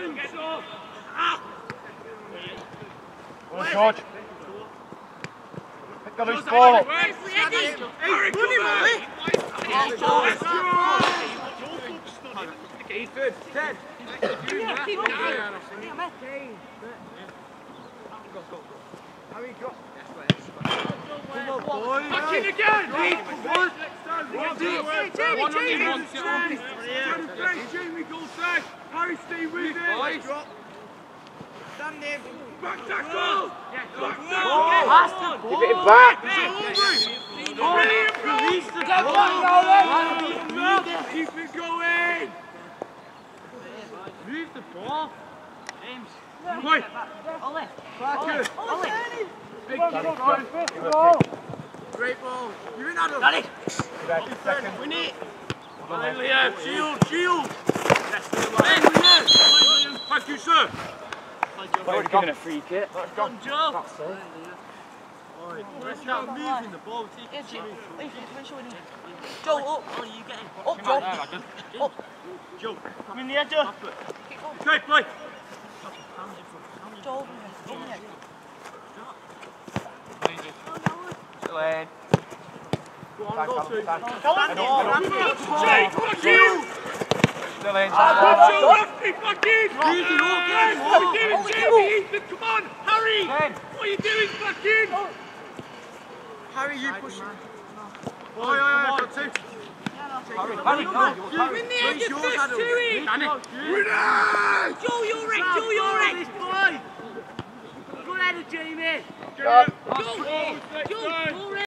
Go on, George. Pick the loose ball. Back in again! Jamie, go side! Harry, stay with it! Stand in! Back tackle! Back tackle! Give it back! Release the ball! Keep it going! Move the ball! James! Oi! Ole! Big ball! Great ball! You're in, Adam! Daddy! Win it! Liam! Shield! Liam! Thank you, sir! Already given a free kick. That's on, Joe! That's it. Let's start moving the ball. Joe, up! Oh, you get him. Up, Joe! Up! Joe, come in the edge. Okay, play! Joe, Still in. Go on, go through. Still in. Back in! What are you doing, Jamie? Ethan, come on! Harry! What are you doing? Back in! Harry, you push it. Oi, got two. Harry, go. Win the edge of this to it! Joe, you're it! Boy! Good header, Jamie! Go! Go!